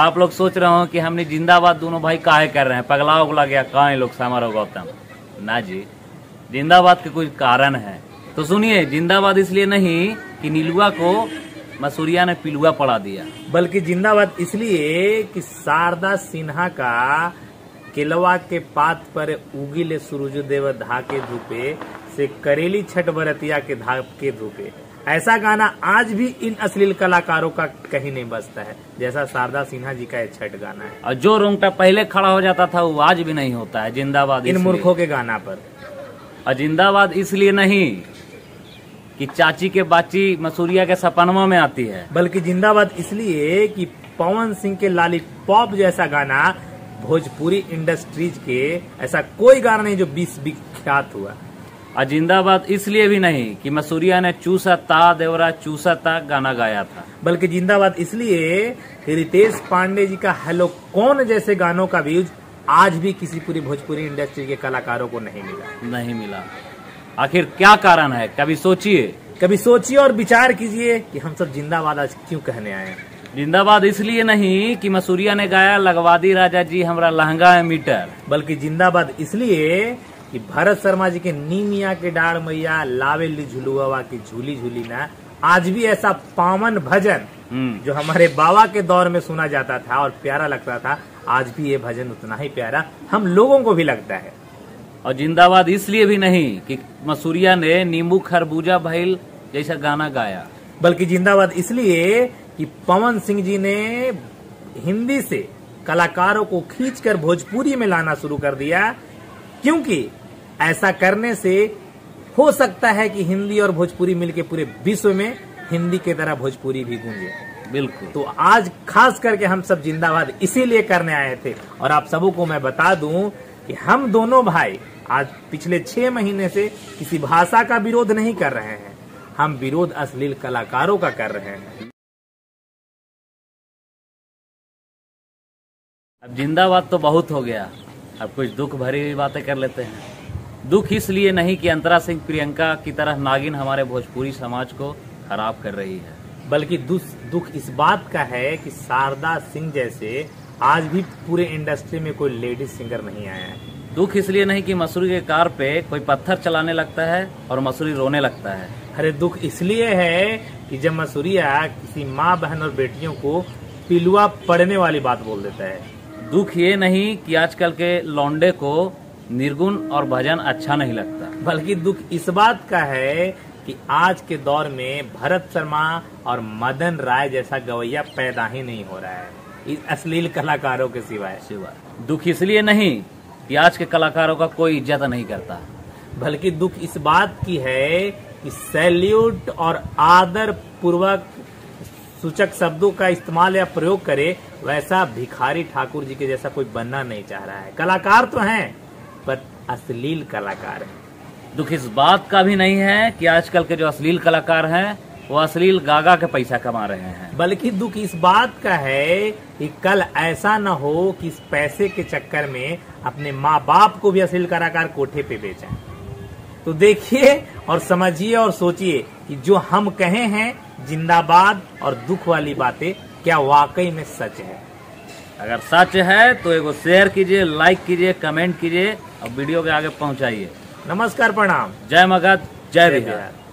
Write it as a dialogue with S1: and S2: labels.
S1: आप लोग सोच रहे हो कि हमने जिंदाबाद दोनों भाई काहे कर रहे हैं, पगला उगला गया कहाँ लोग समारोह गौतम। ना जी, जिंदाबाद के कोई कारण है। तो सुनिए, जिंदाबाद इसलिए नहीं कि नीलुआ को मसूरिया ने पिलुआ पड़ा दिया,
S2: बल्कि जिंदाबाद इसलिए कि शारदा सिन्हा का केलवा के पात पर उगिले सूरजदेव धाके धूपे से करेली छठ बरतिया के धाके धूपे, ऐसा गाना आज भी इन अश्लील कलाकारों का कहीं नहीं बजता है जैसा शारदा सिन्हा जी का ये छठ गाना है।
S1: और जो रोंगटा पहले खड़ा हो जाता था वो आज भी नहीं होता है। जिंदाबाद
S2: इन मूर्खों के गाना पर।
S1: और जिंदाबाद इसलिए नहीं कि चाची के बाची मसूरिया के सपनमा में आती है,
S2: बल्कि जिंदाबाद इसलिए कि पवन सिंह के लॉलीपॉप जैसा गाना भोजपुरी इंडस्ट्रीज के ऐसा कोई गाना नहीं जो विख्यात हुआ।
S1: और जिंदाबाद इसलिए भी नहीं कि मसूरिया ने चूसा ता देवरा चूसा ता गाना गाया था,
S2: बल्कि जिंदाबाद इसलिए कि रितेश पांडे जी का हेलो कौन जैसे गानों का व्यूज आज भी किसी पूरी भोजपुरी इंडस्ट्री के कलाकारों को नहीं मिला।
S1: आखिर क्या कारण है? कभी सोचिए
S2: और विचार कीजिए कि हम सब जिंदाबाद आज क्यों कहने आए हैं।
S1: जिंदाबाद इसलिए नहीं कि मसूरिया ने गाया लगवा दी राजा जी हमरा लहंगा है मीटर,
S2: बल्कि जिंदाबाद इसलिए कि भरत शर्मा जी के नीमिया के डाढ़ मैया लावे ली झुलुआ की झूली झूली ना, आज भी ऐसा पावन भजन जो हमारे बाबा के दौर में सुना जाता था और प्यारा लगता था, आज भी ये भजन उतना ही प्यारा हम लोगों को भी लगता है।
S1: और जिंदाबाद इसलिए भी नहीं कि मसूरिया ने नींबू खरबूजा भइल जैसा गाना गाया,
S2: बल्कि जिंदाबाद इसलिए कि पवन सिंह जी ने हिंदी से कलाकारों को खींचकर भोजपुरी में लाना शुरू कर दिया, क्योंकि ऐसा करने से हो सकता है कि हिंदी और भोजपुरी मिलके पूरे विश्व में हिंदी की तरह भोजपुरी भी गूंजे।
S1: बिल्कुल।
S2: तो आज खास करके हम सब जिंदाबाद इसीलिए करने आए थे। और आप सबों को मैं बता दूं कि हम दोनों भाई आज पिछले 6 महीने से किसी भाषा का विरोध नहीं कर रहे हैं, हम विरोध अश्लील कलाकारों का कर रहे हैं।
S1: अब जिंदाबाद तो बहुत हो गया, अब कुछ दुख भरी हुई बातें कर लेते हैं। दुख इसलिए नहीं कि अंतरा सिंह प्रियंका की तरह नागिन हमारे भोजपुरी समाज को खराब कर रही है,
S2: बल्कि दुख इस बात का है कि शारदा सिंह जैसे आज भी पूरे इंडस्ट्री में कोई लेडीज सिंगर नहीं आया है।
S1: दुख इसलिए नहीं कि मसूरी के कार पे कोई पत्थर चलाने लगता है और मसूरी रोने लगता है।
S2: अरे दुख इसलिए है कि जब मसूरिया किसी माँ बहन और बेटियों को पिलुआ पड़ने वाली बात बोल देता है।
S1: दुख ये नहीं कि आजकल के लौंडे को निर्गुण और भजन अच्छा नहीं लगता,
S2: बल्कि दुख इस बात का है कि आज के दौर में भरत शर्मा और मदन राय जैसा गवैया पैदा ही नहीं हो रहा है इस अश्लील कलाकारों के सिवाय।
S1: दुख इसलिए नहीं कि आज के कलाकारों का कोई इज्जत नहीं करता,
S2: बल्कि दुख इस बात की है कि सैल्यूट और आदर पूर्वक सूचक शब्दों का इस्तेमाल या प्रयोग करे वैसा भिखारी ठाकुर जी के जैसा कोई बनना नहीं चाह रहा है। कलाकार तो हैं पर अश्लील कलाकार हैं।
S1: दुख इस बात का भी नहीं है कि आजकल के जो अश्लील कलाकार हैं वो अश्लील गागा के पैसा कमा रहे हैं,
S2: बल्कि दुख इस बात का है कि कल ऐसा न हो कि इस पैसे के चक्कर में अपने माँ बाप को भी अश्लील कलाकार कोठे पे बेचें। तो देखिए और समझिए और सोचिए कि जो हम कहे हैं जिंदाबाद और दुख वाली बातें क्या वाकई में सच है।
S1: अगर सच है तो एगो शेयर कीजिए, लाइक कीजिए, कमेंट कीजिए और वीडियो के आगे पहुंचाइए।
S2: नमस्कार, प्रणाम,
S1: जय मगध, जय बिहार।